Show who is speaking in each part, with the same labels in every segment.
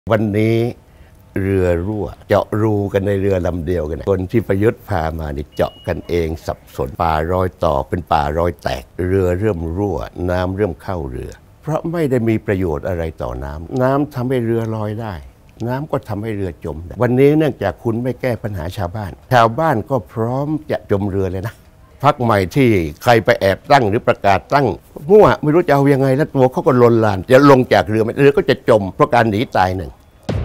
Speaker 1: วันนี้เรือรั่วเจาะรูกันในเรือลำเดียวกันคนที่ประยุทธ์พามานี่เจาะกันเองสับสนป่ารอยต่อเป็นป่ารอยแตกเรือเริ่มรั่วน้ำเริ่มเข้าเรือเพราะไม่ได้มีประโยชน์อะไรต่อน้ำทำให้เรือลอยได้น้ำก็ทำให้เรือจมได้วันนี้เนื่องจากคุณไม่แก้ปัญหาชาวบ้านก็พร้อมจะจมเรือเลยนะพรรคใหม่ที่ใครไปแอบตั้งหรือประกาศตั้งมั่วไม่รู้จะเอายังไงแล้วตัวเขาก็ลนลานจะลงจากเรือก็จะจมเพราะการหนีตายหนึ่ง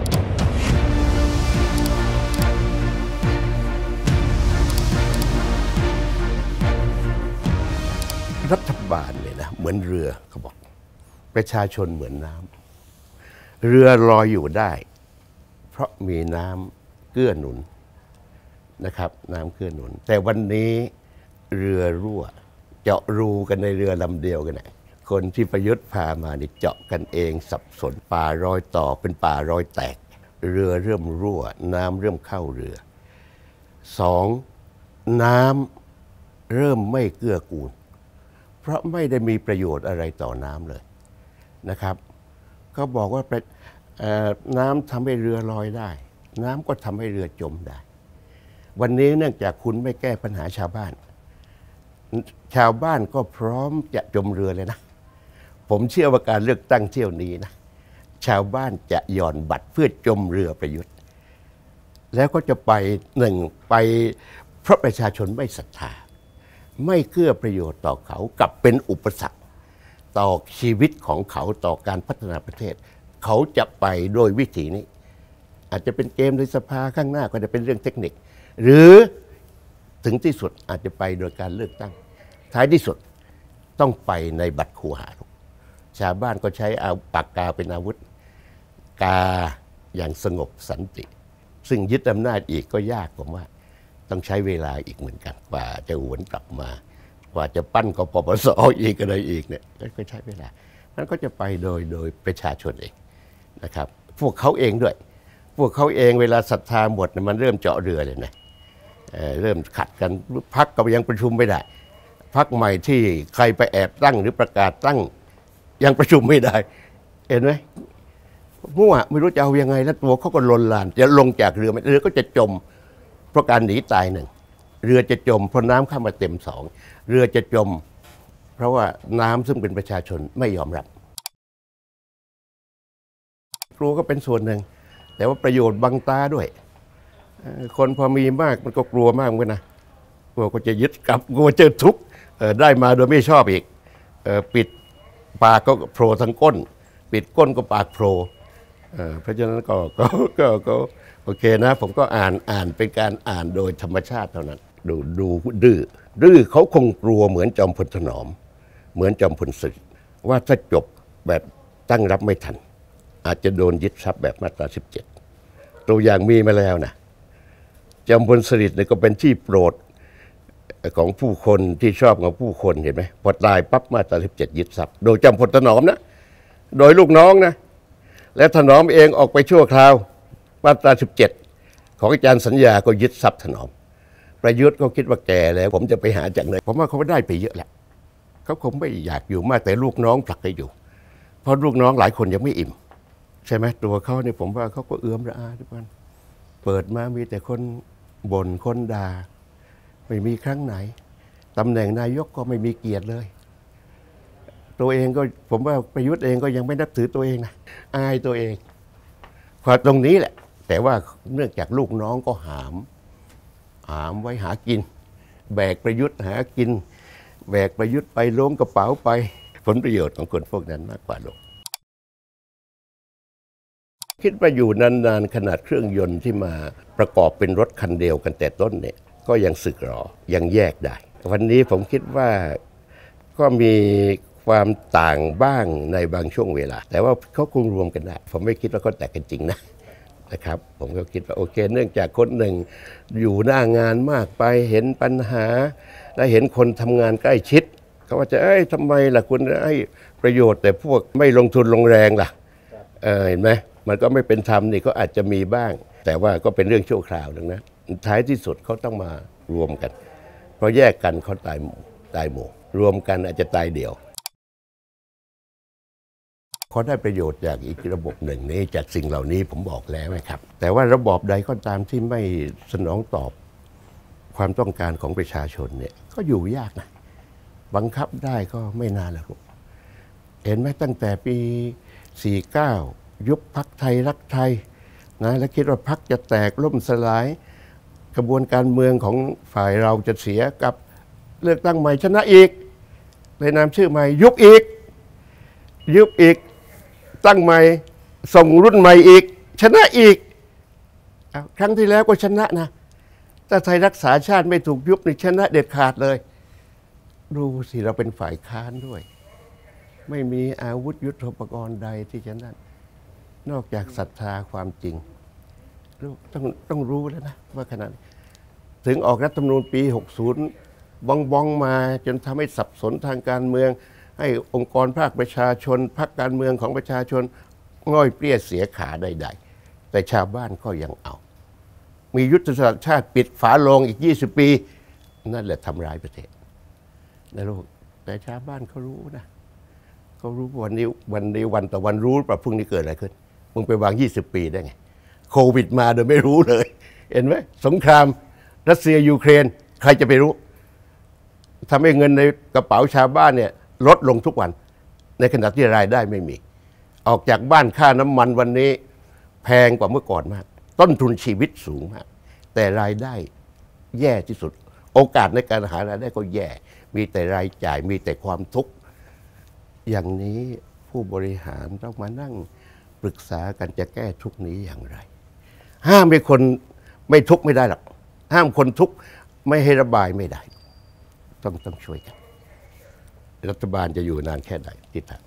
Speaker 1: รัฐบาลเนี่ยนะเหมือนเรือเขาบอกประชาชนเหมือนน้ำเรือลอยอยู่ได้เพราะมีน้ำเกื้อหนุนนะครับน้ำเกื้อหนุนแต่วันนี้เรือรั่วเจาะรูกันในเรือลำเดียวกันนะคนที่ประยุทธ์พามานี่เจาะกันเองสับสนป่ารอยต่อเป็นป่ารอยแตกเรือเริ่มรั่วน้ำเริ่มเข้าเรือสองน้ำเริ่มไม่เกื้อกูลเพราะไม่ได้มีประโยชน์อะไรต่อน้ำเลยนะครับเขาบอกว่าน้ำทำให้เรือลอยได้น้ำก็ทำให้เรือจมได้วันนี้เนื่องจากคุณไม่แก้ปัญหาชาวบ้านก็พร้อมจะจมเรือเลยนะผมเชื่อว่าการเลือกตั้งเที่ยวนี้นะชาวบ้านจะหย่อนบัตรเพื่อจมเรือประยุทธ์แล้วก็จะไปเพราะประชาชนไม่ศรัทธาไม่เกื้อประโยชน์ต่อเขากลับเป็นอุปสรรคต่อชีวิตของเขาต่อการพัฒนาประเทศเขาจะไปโดยวิธีนี้อาจจะเป็นเกมในสภาข้างหน้าก็จะเป็นเรื่องเทคนิคหรือถึงที่สุดอาจจะไปโดยการเลือกตั้งท้ายที่สุดต้องไปในบัตรคูหาชาวบ้านก็ใช้เอาปากกาเป็นอาวุธกาอย่างสงบสันติซึ่งยึดอำนาจอีกก็ยากผมว่าต้องใช้เวลาอีกเหมือนกันกว่าจะหวนกลับมากว่าจะปั้นกปปส.อีกอะไรอีกเนี่ยก็ใช้เวลามันก็จะไปโดยประชาชนเองนะครับพวกเขาเองด้วยพวกเขาเองเวลาศรัทธาหมดมันเริ่มเจาะเรือเลยนะเริ่มขัดกันพรรคก็ยังประชุมไม่ได้พรรคใหม่ที่ใครไปแอบตั้งหรือประกาศตั้งยังประชุมไม่ได้เห็นไหมมั่วไม่รู้จะเอายังไงแล้วตัวเขาก็ลนลานจะลงจากเรือก็จะจมเพราะการหนีตายหนึ่งเรือจะจมเพราะน้ำเข้ามาเต็มสองเรือจะจมเพราะว่าน้ำซึ่งเป็นประชาชนไม่ยอมรับกลัวก็เป็นส่วนหนึ่งแต่ว่าประโยชน์บังตาด้วยคนพอมีมากมันก็กลัวมากเหมือนกันนะกลัวก็จะยึดกับกลัวเจอทุกข์ได้มาโดยไม่ชอบอีกปิดปากก็โผล่ทางก้นปิดก้นก็ปากโผล่เพราะฉะนั้นก็โอเคนะผมก็อ่านเป็นการอ่านโดยธรรมชาติเท่านั้นดูดื้อเขาคงกลัวเหมือนจอมพลถนอมเหมือนจอมพลสฤษดิ์ว่าถ้าจบแบบตั้งรับไม่ทันอาจจะโดนยึดทรัพย์แบบมาตรา17ตัวอย่างมีมาแล้วนะจอมพลสฤษดิ์เนี่ยก็เป็นที่โปรดของผู้คนที่ชอบของผู้คนเห็นไหมพอตายปั๊บมาตรา17ยึดทรัพย์โดยจอมพลถนอมนะโดยลูกน้องนะและถนอมเองออกไปชั่วคราวมาตรา17ของอาจารย์สัญญาก็ยึดทรัพย์ถนอมประยุทธ์เขาคิดว่าแก่แล้วผมจะไปหาจากไหนผมว่าเขาได้ไปเยอะแหละเขาคงไม่อยากอยู่มากแต่ลูกน้องผลักให้อยู่เพราะลูกน้องหลายคนยังไม่อิ่มใช่ไหมตัวเขาเนี่ยผมว่าเขาก็เอื้อมระอาทุกวันเปิดมามีแต่คนบ่นคนด่าไม่มีครั้งไหนตำแหน่งนายกก็ไม่มีเกียรติเลยตัวเองก็ผมว่าประยุทธ์เองก็ยังไม่นับถือตัวเองนะอายตัวเองความตรงนี้แหละแต่ว่าเนื่องจากลูกน้องก็หามไว้หากินแบกประยุทธ์หากินแบกประยุทธ์ไปล้วงกระเป๋าไปผลประโยชน์ของคนพวกนั้นมากกว่าโลกคิดว่าอยู่นานๆขนาดเครื่องยนต์ที่มาประกอบเป็นรถคันเดียวกันแต่ต้นเนี่ยก็ยังสึกหรอยังแยกได้วันนี้ผมคิดว่าก็มีความต่างบ้างในบางช่วงเวลาแต่ว่าเขาคงรวมกันได้ผมไม่คิดว่าเขาแตกกันจริงนะครับผมก็คิดว่าโอเคเนื่องจากคนหนึ่งอยู่หน้างานมากไปเห็นปัญหาและเห็นคนทำงานใกล้ชิดเขาว่าจะทำไมล่ะคุณให้ประโยชน์แต่พวกไม่ลงทุนลงแรงล่ะเห็นไหมมันก็ไม่เป็นธรรมนี่ก็อาจจะมีบ้างแต่ว่าก็เป็นเรื่องชั่วคราวดังนั้นท้ายที่สุดเขาต้องมารวมกันเพราะแยกกันเขาตายหมู่รวมกันอาจจะตายเดี่ยวคเขาได้ประโยชน์จากอีกระบบหนึ่งนี้จากสิ่งเหล่านี้ผมบอกแล้วนะครับแต่ว่าระบอบใดก็ตามที่ไม่สนองตอบความต้องการของประชาชนเนี่ยก็อยู่ยากนะบังคับได้ก็ไม่นานแล้วเห็นไหมตั้งแต่ปี 49 ยุบพรรคไทยรักไทยนะแล้วคิดว่าพรรคจะแตกล่มสลายกระบวนการเมืองของฝ่ายเราจะเสียกับเลือกตั้งใหม่ชนะอีกเลยนามชื่อใหม่ยุบอีกตั้งใหม่ส่งรุ่นใหม่อีกชนะอีกครั้งที่แล้วก็ชนะนะถ้าไทยรักษาชาติไม่ถูกยุบนี่ชนะเด็ดขาดเลยดูสิเราเป็นฝ่ายค้านด้วยไม่มีอาวุธยุทโธปกรณ์ใดที่จะนั่นนอกจากศรัทธาความจริงต้องรู้แล้วนะว่าขนาดถึงออกรัฐธรรมนูญปี 60บ้องมาจนทำให้สับสนทางการเมืองให้องค์กรภาคประชาชนพรรคการเมืองของประชาชนง่อยเปรี้ยเสียขาใดๆแต่ชาวบ้านก็ยังเอามียุทธศาสตร์ชาติปิดฝาโลงอีก20 ปีนั่นแหละทำร้ายประเทศนะลูกแต่ชาวบ้านเขารู้นะเขารู้วันต่อวันรู้ว่าพรุ่งนี้เกิดอะไรขึ้นมึงไปวาง20 ปีได้ไงโควิดมาโดยไม่รู้เลยเห็นไหมสงครามรัสเซียยูเครนใครจะไปรู้ทำให้เงินในกระเป๋าชาวบ้านเนี่ยลดลงทุกวันในขณะที่รายได้ไม่มีออกจากบ้านค่าน้ำมันวันนี้แพงกว่าเมื่อก่อนมากต้นทุนชีวิตสูงมากแต่รายได้แย่ที่สุดโอกาสในการหารายได้ก็แย่มีแต่รายจ่ายมีแต่ความทุกข์อย่างนี้ผู้บริหารต้องมานั่งปรึกษากันจะแก้ทุกข์นี้อย่างไรห้ามให้คนไม่ทุกข์ไม่ได้หรอกห้ามคนทุกข์ไม่ให้ระบายไม่ได้ต้องช่วยกันรัฐบาลจะอยู่นานแค่ไหนทิศทาง